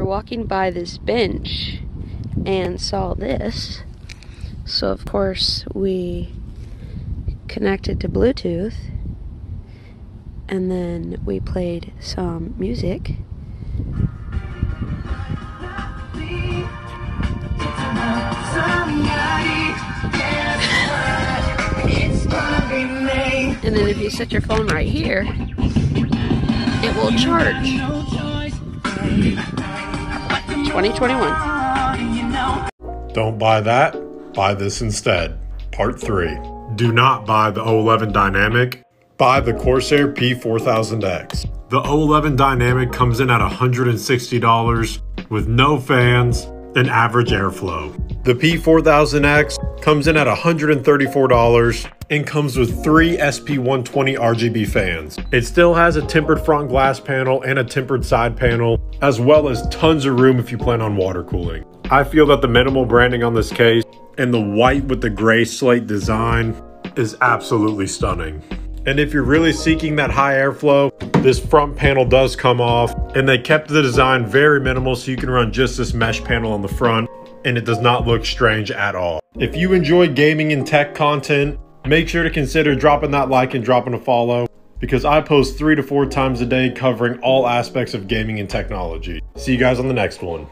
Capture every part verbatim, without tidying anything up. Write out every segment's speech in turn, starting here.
walking by this bench and saw this. So of course we connected to Bluetooth, and then we played some music. And then if you set your phone right here, it will charge. twenty twenty-one. Don't buy that, buy this instead. Part three. Do not buy the O eleven Dynamic, buy the Corsair P four thousand X. The O eleven Dynamic comes in at one hundred sixty dollars with no fans and average airflow. The P four thousand X comes in at one hundred thirty-four dollars and comes with three S P one twenty R G B fans. It still has a tempered front glass panel and a tempered side panel, as well as tons of room if you plan on water cooling. I feel that the minimal branding on this case and the white with the gray slate design is absolutely stunning. And if you're really seeking that high airflow, this front panel does come off, and they kept the design very minimal so you can run just this mesh panel on the front, and it does not look strange at all. If you enjoy gaming and tech content, make sure to consider dropping that like and dropping a follow, because I post three to four times a day covering all aspects of gaming and technology. See you guys on the next one.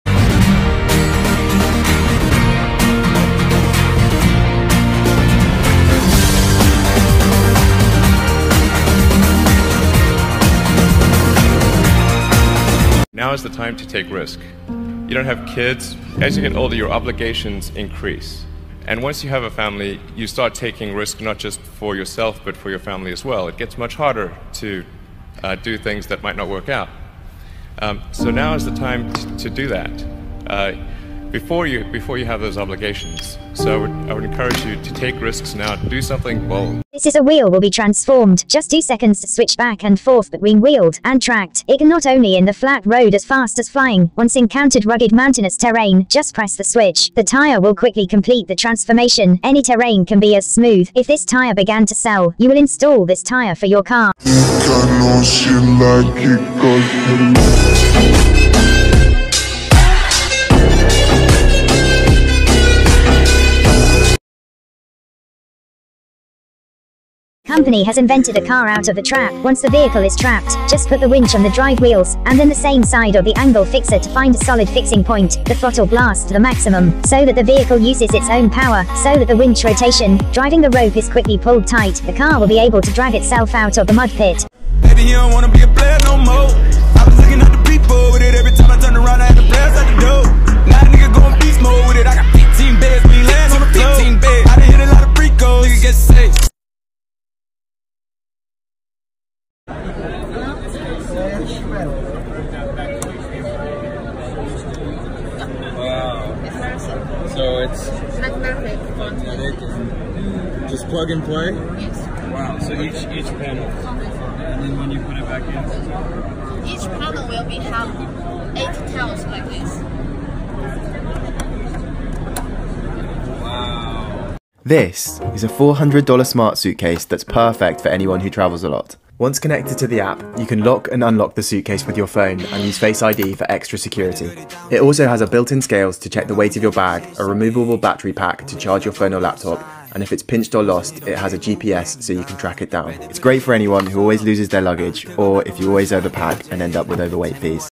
Now is the time to take risk. You don't have kids. As you get older, your obligations increase. And once you have a family, you start taking risk not just for yourself, but for your family as well. It gets much harder to uh, do things that might not work out. Um, so now is the time t to do that. Uh, before you, before you have those obligations. So I would, I would encourage you to take risks now, do something bold. This is a wheel will be transformed. Just two seconds to switch back and forth between wheeled and tracked. It can not only in the flat road as fast as flying. Once encountered rugged mountainous terrain, just press the switch. The tire will quickly complete the transformation. Any terrain can be as smooth. If this tire began to sell, you will install this tire for your car. Company has invented a car out of the trap. Once the vehicle is trapped, just put the winch on the drive wheels, and then the same side of the angle fixer to find a solid fixing point. The throttle blast to the maximum, so that the vehicle uses its own power, so that the winch rotation, driving the rope is quickly pulled tight. The car will be able to drag itself out of the mud pit. Baby, you don't wanna be a player no more. I was looking at the people with it every time I turned around. I had the players at the door. Now a nigga going beast mode with it. I got fifteen beds, we land on the floor. fifteen beds. I done hit a lot of free-goals. Nigga get safe. Wow. So it's magnetic. magnetic and just plug and play? Yes. Wow. So each each panel. And then when you put it back in? Each panel will be have eight tiles like this. Wow. This is a four hundred dollar smart suitcase that's perfect for anyone who travels a lot. Once connected to the app, you can lock and unlock the suitcase with your phone and use Face I D for extra security. It also has a built-in scales to check the weight of your bag, a removable battery pack to charge your phone or laptop, and if it's pinched or lost, it has a G P S so you can track it down. It's great for anyone who always loses their luggage, or if you always overpack and end up with overweight fees.